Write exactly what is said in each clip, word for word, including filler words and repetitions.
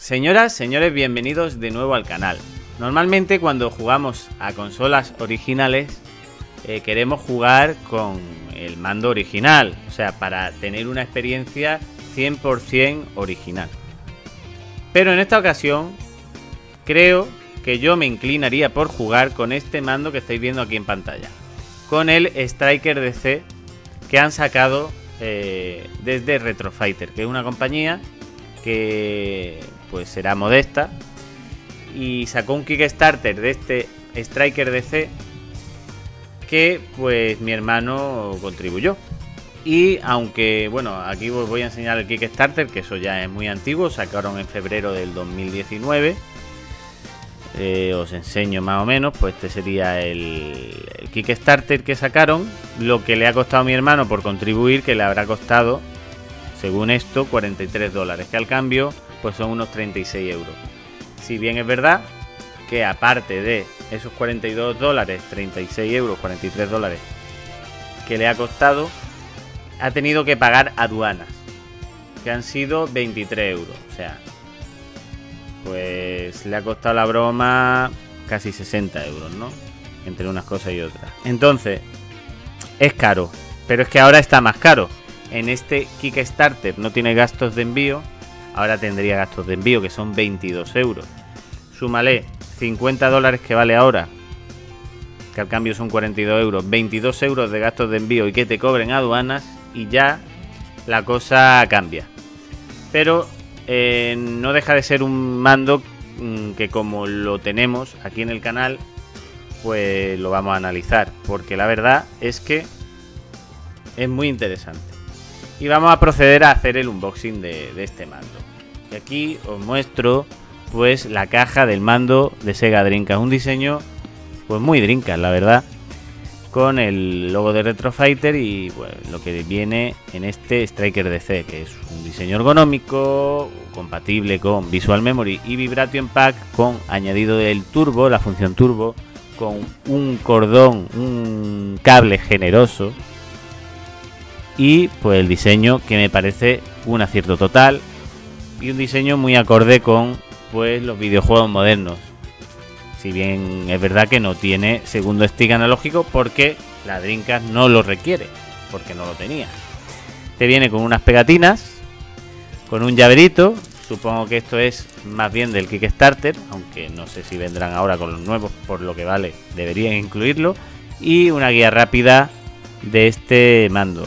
Señoras, señores, bienvenidos de nuevo al canal. Normalmente cuando jugamos a consolas originales eh, queremos jugar con el mando original, o sea, para tener una experiencia cien por cien original. Pero en esta ocasión creo que yo me inclinaría por jugar con este mando que estáis viendo aquí en pantalla, con el Striker D C que han sacado eh, desde Retro Fighter, que es una compañía que pues será modesta y sacó un Kickstarter de este Striker D C que pues mi hermano contribuyó. Y aunque, bueno, aquí os voy a enseñar el Kickstarter, que eso ya es muy antiguo, sacaron en febrero del dos mil diecinueve. Eh, os enseño más o menos, pues este sería el, el Kickstarter que sacaron, lo que le ha costado a mi hermano por contribuir, que le habrá costado, según esto, cuarenta y tres dólares, que al cambio pues son unos treinta y seis euros. Si bien es verdad que aparte de esos cuarenta y dos dólares, treinta y seis euros, cuarenta y tres dólares que le ha costado, ha tenido que pagar aduanas, que han sido veintitrés euros. O sea, pues le ha costado la broma casi sesenta euros, ¿no? Entre unas cosas y otras. Entonces, es caro, pero es que ahora está más caro. En este Kickstarter no tiene gastos de envío, ahora tendría gastos de envío que son veintidós euros. Súmale cincuenta dólares que vale ahora, que al cambio son cuarenta y dos euros, veintidós euros de gastos de envío y que te cobren aduanas, y ya la cosa cambia. Pero eh, no deja de ser un mando mmm, que, como lo tenemos aquí en el canal, pues lo vamos a analizar, porque la verdad es que es muy interesante. Y vamos a proceder a hacer el unboxing de, de este mando. Y aquí os muestro pues la caja del mando de Sega Dreamcast, un diseño pues muy Dreamcast, la verdad, con el logo de Retro Fighter y bueno, lo que viene en este Striker D C, que es un diseño ergonómico, compatible con Visual Memory y Vibration Pack, con añadido del turbo, la función turbo, con un cordón, un cable generoso. Y pues el diseño que me parece un acierto total y un diseño muy acorde con pues los videojuegos modernos. Si bien es verdad que no tiene segundo stick analógico porque la Dreamcast no lo requiere, porque no lo tenía. Te viene con unas pegatinas, con un llaverito, supongo que esto es más bien del Kickstarter, aunque no sé si vendrán ahora con los nuevos, por lo que vale, deberían incluirlo, y una guía rápida de este mando.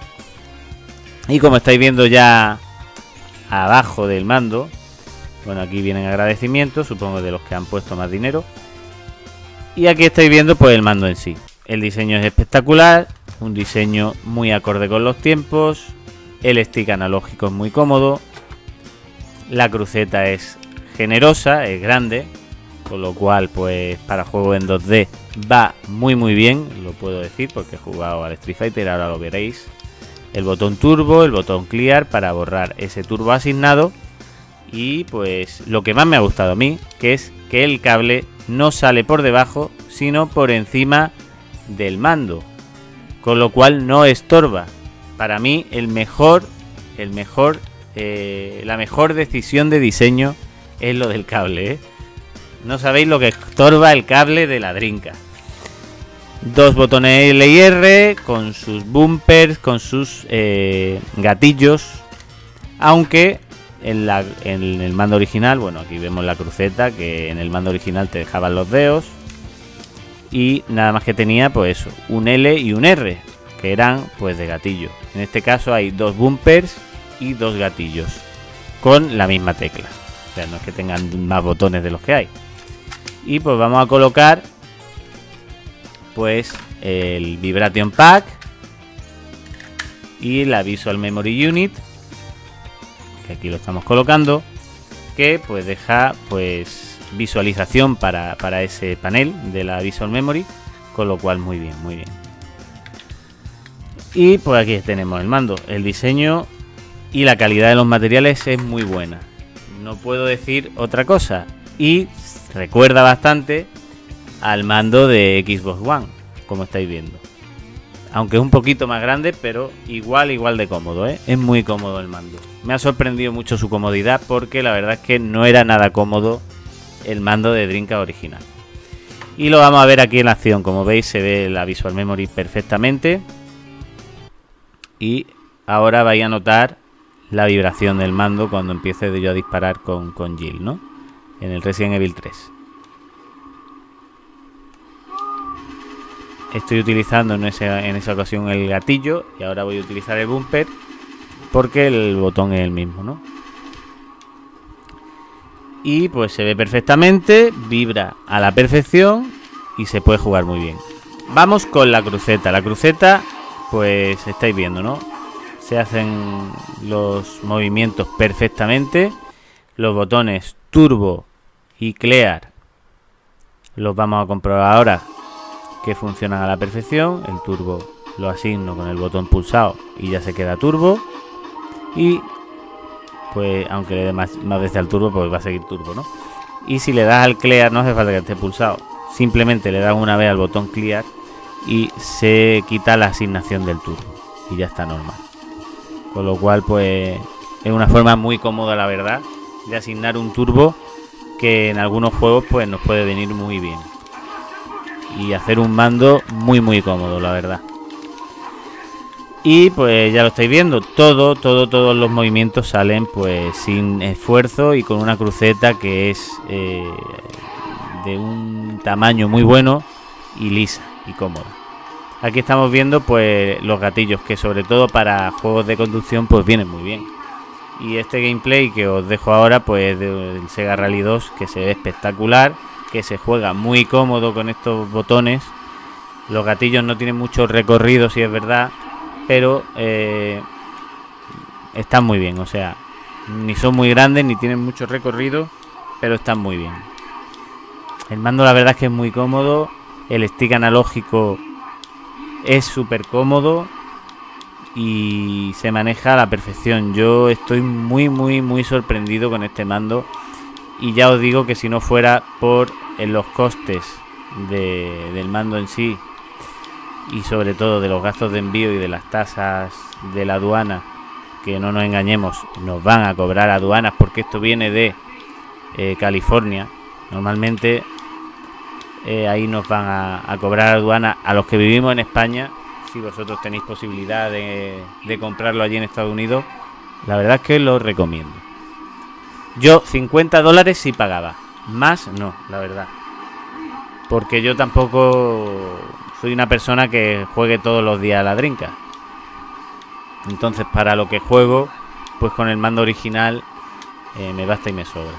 Y como estáis viendo ya abajo del mando, bueno, aquí vienen agradecimientos, supongo de los que han puesto más dinero. Y aquí estáis viendo pues el mando en sí. El diseño es espectacular, un diseño muy acorde con los tiempos, el stick analógico es muy cómodo, la cruceta es generosa, es grande, con lo cual pues para juegos en dos D va muy muy bien, lo puedo decir porque he jugado al Street Fighter, ahora lo veréis. El botón turbo, el botón clear para borrar ese turbo asignado. Y pues lo que más me ha gustado a mí, que es que el cable no sale por debajo, sino por encima del mando, con lo cual no estorba. Para mí el mejor, el mejor, eh, la mejor decisión de diseño es lo del cable, ¿eh? No sabéis lo que estorba el cable de la Dreamcast. Dos botones L y R con sus bumpers, con sus eh, gatillos, aunque en, la, en el mando original, bueno, aquí vemos la cruceta, que en el mando original te dejaban los dedos y nada más que tenía pues eso, un L y un R, que eran pues de gatillo. En este caso hay dos bumpers y dos gatillos con la misma tecla, o sea, no es que tengan más botones de los que hay. Y pues vamos a colocar pues el Vibration Pack y la Visual Memory Unit, que aquí lo estamos colocando, que pues deja pues visualización para, para ese panel de la Visual Memory, con lo cual muy bien, muy bien. Y pues aquí tenemos el mando, el diseño y la calidad de los materiales es muy buena, no puedo decir otra cosa, y recuerda bastante al mando de Xbox One, como estáis viendo. Aunque es un poquito más grande, pero igual, igual de cómodo, ¿eh? Es muy cómodo el mando. Me ha sorprendido mucho su comodidad porque la verdad es que no era nada cómodo el mando de Dreamcast original. Y lo vamos a ver aquí en acción. Como veis, se ve la Visual Memory perfectamente. Y ahora vais a notar la vibración del mando cuando empiece yo a disparar con, con Jill, ¿no? En el Resident Evil tres. Estoy utilizando en, ese, en esa ocasión el gatillo y ahora voy a utilizar el bumper porque el botón es el mismo, ¿no? Y pues se ve perfectamente, vibra a la perfección y se puede jugar muy bien. Vamos con la cruceta. La cruceta, pues estáis viendo, ¿no? Se hacen los movimientos perfectamente. Los botones turbo y clear los vamos a comprobar ahora que funcionan a la perfección. El turbo lo asigno con el botón pulsado y ya se queda turbo. Y pues aunque le dé más, más veces al turbo, pues va a seguir turbo, ¿no? Y si le das al clear no hace falta que esté pulsado. Simplemente le das una vez al botón clear y se quita la asignación del turbo. Y ya está normal. Con lo cual pues es una forma muy cómoda, la verdad, de asignar un turbo que en algunos juegos pues nos puede venir muy bien. Y hacer un mando muy muy cómodo, la verdad. Y pues ya lo estáis viendo, todo, todo, todos los movimientos salen pues sin esfuerzo y con una cruceta que es eh, de un tamaño muy bueno y lisa y cómoda. Aquí estamos viendo pues los gatillos que sobre todo para juegos de conducción pues vienen muy bien. Y este gameplay que os dejo ahora pues del Sega Rally dos, que se ve espectacular, que se juega muy cómodo con estos botones. Los gatillos no tienen mucho recorrido, si es verdad, pero eh, están muy bien, o sea, ni son muy grandes ni tienen mucho recorrido, pero están muy bien. El mando la verdad es que es muy cómodo, el stick analógico es súper cómodo y se maneja a la perfección. Yo estoy muy muy muy sorprendido con este mando y ya os digo que si no fuera por en los costes de, del mando en sí y sobre todo de los gastos de envío y de las tasas de la aduana, que no nos engañemos, nos van a cobrar aduanas porque esto viene de eh, California. Normalmente eh, ahí nos van a, a cobrar aduana a los que vivimos en España. Si vosotros tenéis posibilidad de, de comprarlo allí en Estados Unidos, la verdad es que lo recomiendo. Yo cincuenta dólares sí pagaba, más no, la verdad, porque yo tampoco soy una persona que juegue todos los días a la Dreamcast. Entonces para lo que juego, pues con el mando original eh, me basta y me sobra.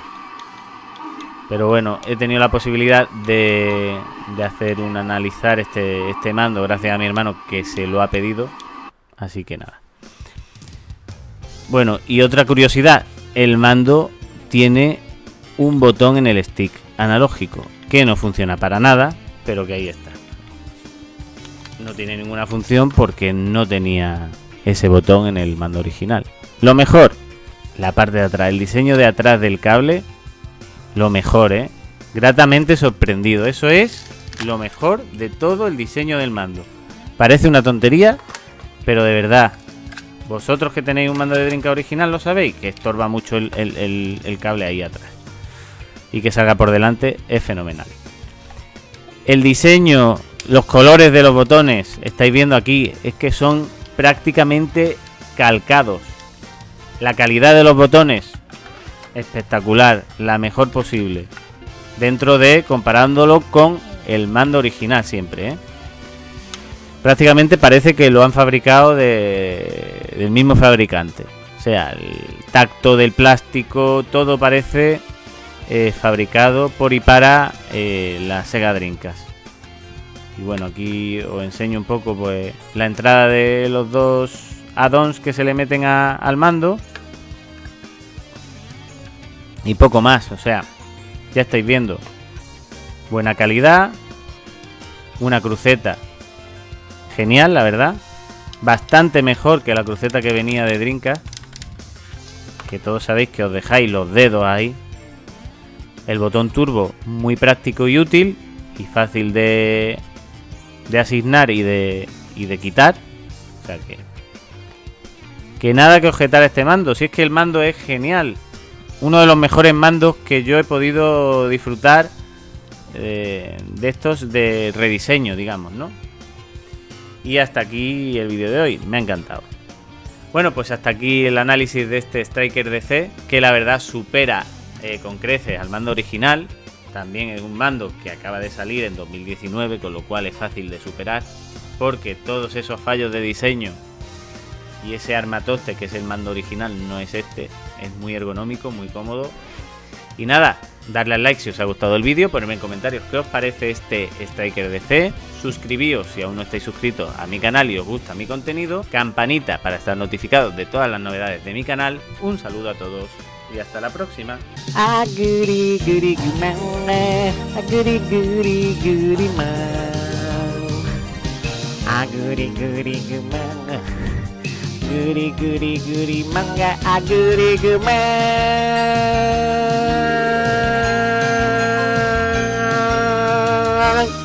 Pero bueno, he tenido la posibilidad de, de hacer un analizar este, este mando gracias a mi hermano que se lo ha pedido. Así que nada. Bueno, y otra curiosidad, el mando tiene un botón en el stick analógico que no funciona para nada, pero que ahí está. No tiene ninguna función porque no tenía ese botón en el mando original. Lo mejor, la parte de atrás, el diseño de atrás del cable, lo mejor, ¿eh? Gratamente sorprendido. Eso es lo mejor de todo el diseño del mando. Parece una tontería, pero de verdad, vosotros que tenéis un mando de Dreamcast original lo sabéis, que estorba mucho el, el, el, el cable ahí atrás. Y que salga por delante es fenomenal. El diseño, los colores de los botones, estáis viendo aquí, es que son prácticamente calcados. La calidad de los botones, espectacular, la mejor posible. Dentro de, comparándolo con el mando original siempre, ¿eh? Prácticamente parece que lo han fabricado de, del mismo fabricante. O sea, el tacto del plástico, todo parece eh, fabricado por y para eh, la Sega Dreamcast. Y bueno, aquí os enseño un poco pues la entrada de los dos add-ons que se le meten a, al mando. Y poco más, o sea, ya estáis viendo. Buena calidad. Una cruceta genial, la verdad. Bastante mejor que la cruceta que venía de Dreamcast. Que todos sabéis que os dejáis los dedos ahí. El botón turbo muy práctico y útil. Y fácil de, de asignar y de, y de quitar. O sea que... Que nada que objetar a este mando. Si es que el mando es genial. Uno de los mejores mandos que yo he podido disfrutar eh, de estos de rediseño, digamos, ¿no? Y hasta aquí el vídeo de hoy. Me ha encantado. Bueno, pues hasta aquí el análisis de este Striker D C, que la verdad supera eh, con creces al mando original. También es un mando que acaba de salir en dos mil diecinueve, con lo cual es fácil de superar, porque todos esos fallos de diseño y ese armatoste que es el mando original no es este. Es muy ergonómico, muy cómodo. Y nada, darle al like si os ha gustado el vídeo, ponerme en comentarios qué os parece este Striker D C, suscribíos si aún no estáis suscritos a mi canal y os gusta mi contenido, campanita para estar notificados de todas las novedades de mi canal. Un saludo a todos y hasta la próxima. A goody goody goo man, a goody goody goody man, a goody goody goo man, goody goody goody manga, a goody goo man.